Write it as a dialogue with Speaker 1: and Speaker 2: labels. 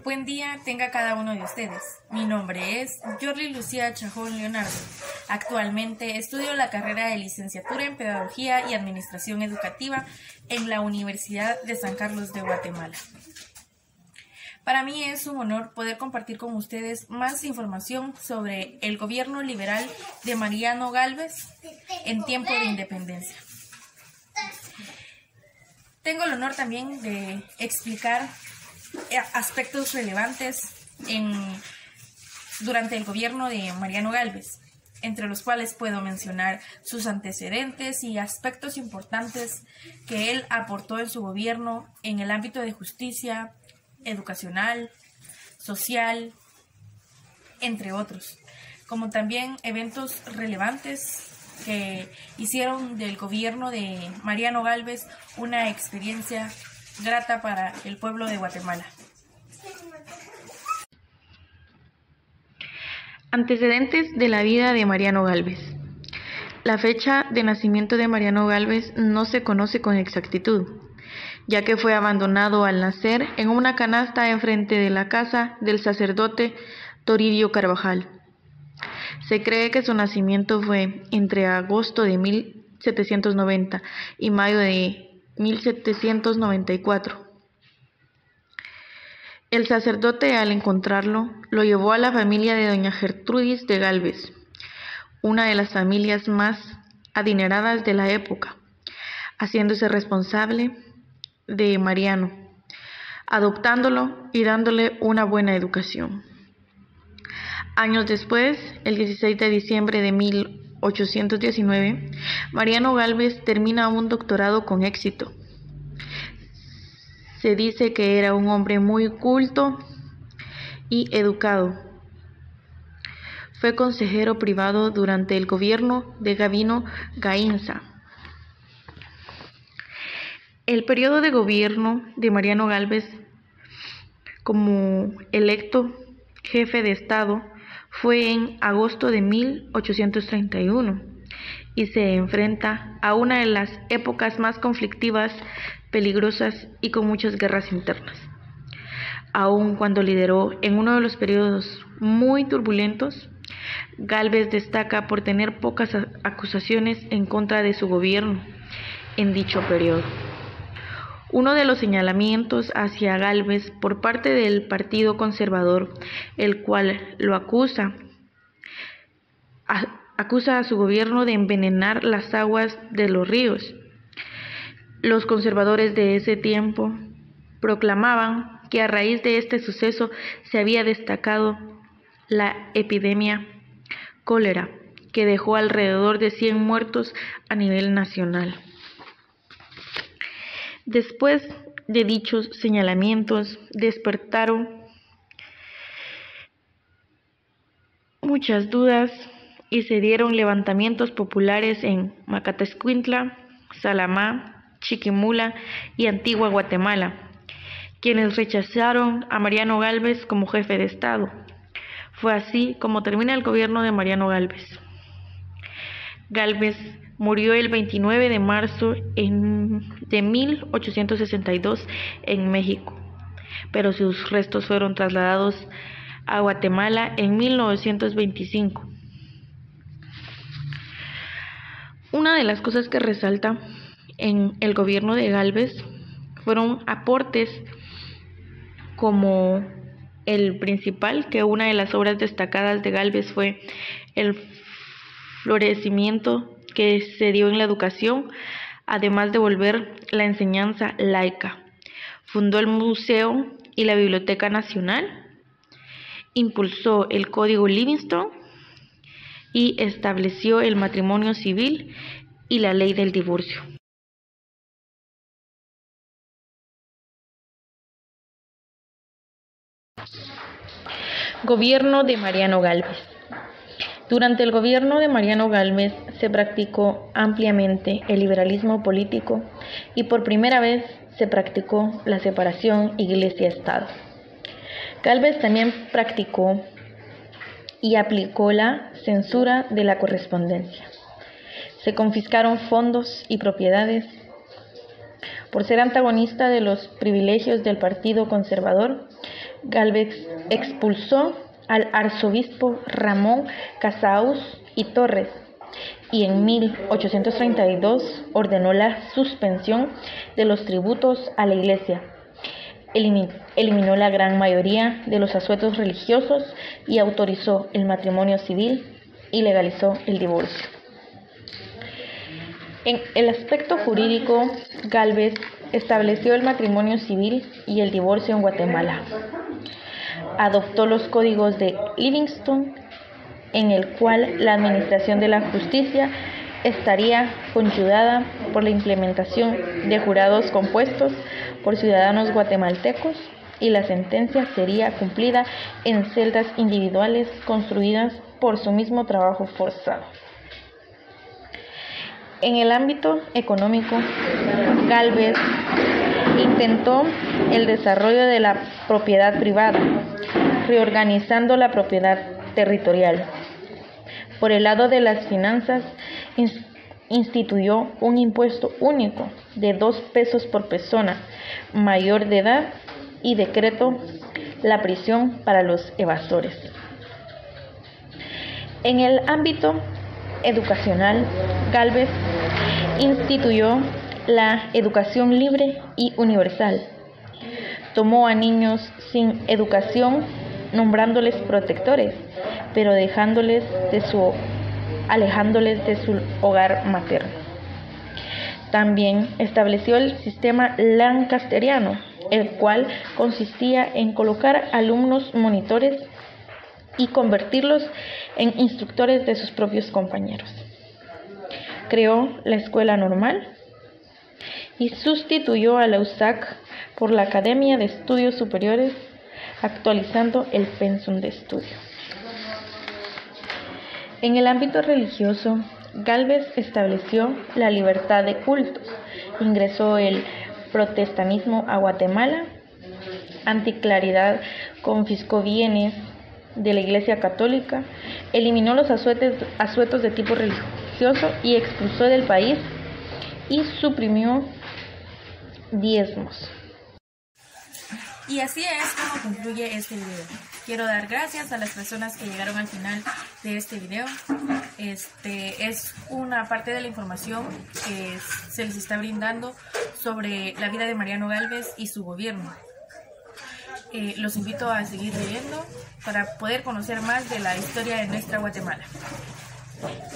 Speaker 1: Buen día tenga cada uno de ustedes. Mi nombre es Yorli Lucía Chajón Leonardo. Actualmente estudio la carrera de licenciatura en Pedagogía y Administración Educativa en la Universidad de San Carlos de Guatemala. Para mí es un honor poder compartir con ustedes más información sobre el gobierno liberal de Mariano Gálvez en tiempo de independencia. Tengo el honor también de explicar aspectos relevantes durante el gobierno de Mariano Gálvez, entre los cuales puedo mencionar sus antecedentes y aspectos importantes que él aportó en su gobierno en el ámbito de justicia, educacional, social, entre otros, como también eventos relevantes que hicieron del gobierno de Mariano Gálvez una experiencia grata para el pueblo de Guatemala.
Speaker 2: Antecedentes de la vida de Mariano Gálvez. La fecha de nacimiento de Mariano Gálvez no se conoce con exactitud, ya que fue abandonado al nacer en una canasta enfrente de la casa del sacerdote Toribio Carvajal. Se cree que su nacimiento fue entre agosto de 1790 y mayo de 1794. El sacerdote, al encontrarlo, lo llevó a la familia de doña Gertrudis de Gálvez, una de las familias más adineradas de la época, haciéndose responsable de Mariano, adoptándolo y dándole una buena educación. Años después, el 16 de diciembre de 1819, Mariano Gálvez termina un doctorado con éxito. Se dice que era un hombre muy culto y educado. Fue consejero privado durante el gobierno de Gabino Gainza. El periodo de gobierno de Mariano Gálvez como electo jefe de Estado fue en agosto de 1831 y se enfrenta a una de las épocas más conflictivas, peligrosas y con muchas guerras internas. Aun cuando lideró en uno de los periodos muy turbulentos, Gálvez destaca por tener pocas acusaciones en contra de su gobierno en dicho periodo. Uno de los señalamientos hacia Gálvez por parte del Partido Conservador, el cual lo acusa a su gobierno de envenenar las aguas de los ríos. Los conservadores de ese tiempo proclamaban que a raíz de este suceso se había destacado la epidemia cólera, que dejó alrededor de 100 muertos a nivel nacional. Después de dichos señalamientos, despertaron muchas dudas y se dieron levantamientos populares en Macatescuintla, Salamá, Chiquimula y Antigua Guatemala, quienes rechazaron a Mariano Gálvez como jefe de Estado. Fue así como termina el gobierno de Mariano Gálvez. Gálvez murió el 29 de marzo de 1862 en México, pero sus restos fueron trasladados a Guatemala en 1925. Una de las cosas que resalta en el gobierno de Gálvez fueron aportes como el principal, que una de las obras destacadas de Gálvez fue el florecimiento que se dio en la educación, además de volver la enseñanza laica. Fundó el Museo y la Biblioteca Nacional, impulsó el Código Livingston y estableció el matrimonio civil y la ley del divorcio. Gobierno de Mariano Gálvez. Durante el gobierno de Mariano Gálvez se practicó ampliamente el liberalismo político y por primera vez se practicó la separación Iglesia-Estado. Gálvez también practicó y aplicó la censura de la correspondencia. Se confiscaron fondos y propiedades. Por ser antagonista de los privilegios del Partido Conservador, Gálvez expulsó al arzobispo Ramón Casaus y Torres y en 1832 ordenó la suspensión de los tributos a la Iglesia. Eliminó la gran mayoría de los asuetos religiosos y autorizó el matrimonio civil y legalizó el divorcio. En el aspecto jurídico, Gálvez estableció el matrimonio civil y el divorcio en Guatemala. Adoptó los códigos de Livingston, en el cual la administración de la justicia estaría conyugada por la implementación de jurados compuestos por ciudadanos guatemaltecos y la sentencia sería cumplida en celdas individuales construidas por su mismo trabajo forzado. En el ámbito económico, Gálvez intentó el desarrollo de la propiedad privada, reorganizando la propiedad territorial. Por el lado de las finanzas, instituyó un impuesto único de 2 pesos por persona mayor de edad y decretó la prisión para los evasores. En el ámbito educacional, Gálvez instituyó la educación libre y universal. Tomó a niños sin educación, nombrándoles protectores, pero alejándoles de su hogar materno. También estableció el sistema lancasteriano, el cual consistía en colocar alumnos monitores y convertirlos en instructores de sus propios compañeros. Creó la escuela normal y sustituyó a la USAC por la Academia de Estudios Superiores, actualizando el pensum de estudio. En el ámbito religioso, Gálvez estableció la libertad de cultos, ingresó el protestantismo a Guatemala, anticlaridad, confiscó bienes de la Iglesia Católica, eliminó los asuetos de tipo religioso y expulsó del país y suprimió diezmos.
Speaker 1: Y así es como concluye este video. Quiero dar gracias a las personas que llegaron al final de este video. Es una parte de la información que se les está brindando sobre la vida de Mariano Gálvez y su gobierno. Los invito a seguir leyendo para poder conocer más de la historia de nuestra Guatemala.